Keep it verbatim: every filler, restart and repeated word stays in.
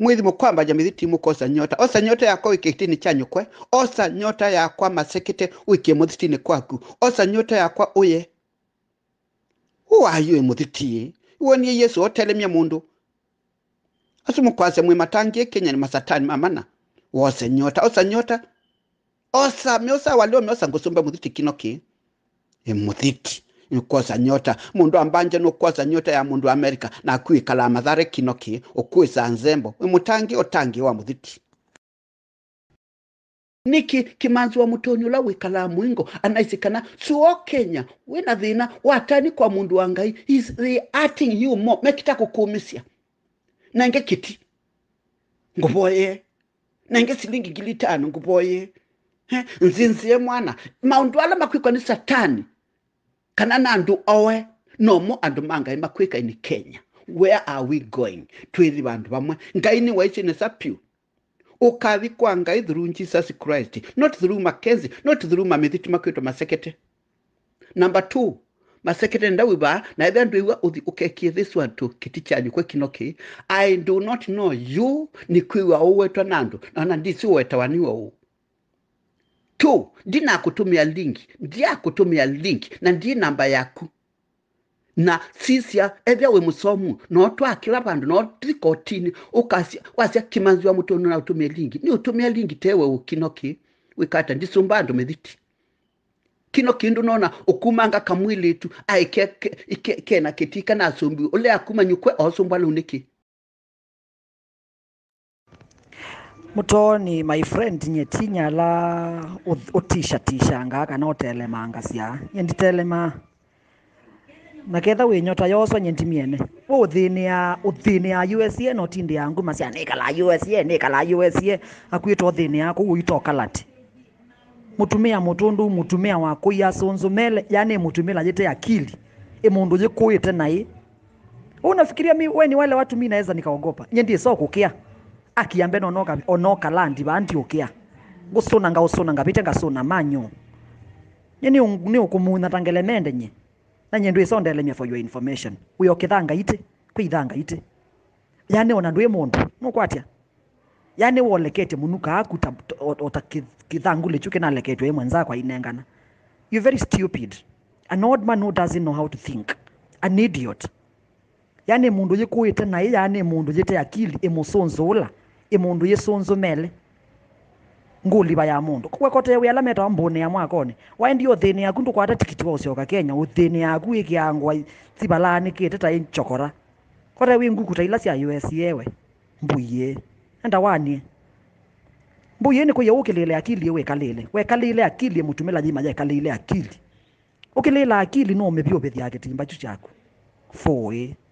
Mwithi mukwamba jamithiti mukosa nyota. Osa nyota yako wikitini chanyu kwe. Osa nyota yakwa masekete wiki muthitini kwaku. Osa nyota yakwa uye. Who are you muthiti? Uwe Yesu otelemia mundu. Asu mukwase mwi matangie Kenya ni masatani mamana. Osa nyota. Osa nyota. Osa miosa walio miosa ngusumba muthiti kinoki. E muthiti. Nukosa nyota. Mundu ambanje nukosa nyota ya mundu Amerika. Na kui kalamadhare kinoki. Okui sa nzembo. Mutangi otangi wa muthiti. Niki kimanzi wa Mutooni ula wikala mwingo. Anaisikana. Suo Kenya. Wina dhina. Watani kwa mundu wangai. He's reacting you more. Mekita kukumisia. Nange kiti. Nguboye. Nange silingi gilitano. Nguboye. Nzinzie mwana. Maundu ala makwikwa ni satani. Kanana andu owe. Nomo andu manga makwika ini Kenya. Where are we going? Twezi bandu bamwe. Ngaini waichi ni sapiu. Ukavi kwa ngai through Jesus Christ. Not through Mackenzie. Not through mamithiti makwito masekete. Number two. Masekete ndawiba. Na either nduiwa uthi ukekie this one to kitichani kwe kinoki. I do not know you. Ni kuiwa uwetwa nandu. Na nandisi uweta waniwa u. Two. Dina kutumia link. Dia kutumia link. Na ndi namba yaku. Na sisia evya we musomu no twa kila bandu no trikotini ukasi wasia kimanzi wa Mutooni na utumia lingi ni utumia lingi tewe ukinoki wikata ndisumbandu medhiti kinoki ndu nona ukumanga kamwili tu aike ke, ke na ketika na sumbi ule akuma nyukwe osumba luniki. Mutooni my friend nyetinya la utisha tisha ngaka na otelema ngasia yenditelema na ketha we nyota yoso nyentimiene wo uthini ya uthini ya U S A no tindi yangu masia nikala U S A nikala U S A akwito uthini yako uitoka lati mutumia mutundu mutumia wako ya sonzomele yani mutumia jete akili e mundu je kuite nai unafikiria mi wewe ni wale watu mimi naweza nikaogopa nyendi so kukia akiambe nonoka onoka landi bandi ukia gusona nga usona nga bitenga sona manyo yani ni ukumuna tangelemende nye na nyendu isondelemia for your information uyo kithanga ite kwithanga ite yani ona ndwe mundu nokwatia yani wolekete munuka akuta otakithangule chuke na leketwe e mwanza kwa inengana. You very stupid. An old man who doesn't know how to think. An idiot. Yani mundu yikuite na yani mundu yete akili emusonzola e mundu yesonzo mele nguli ba ya mundu kwa kote we alameta mbone ya mwakone wa ndio thini yaku ndu kwata tikiti wa usioka Kenya uthini yaku ikiangwa tibalani kiteta inchokora kote we nguku ila cia U S A yewe mbuye enda wani mbuye ni kuye ukilele akili we kalele we kalele akili mutumela jima je kalele akili ukilele akili no mebio bethi yake timba chu chako foe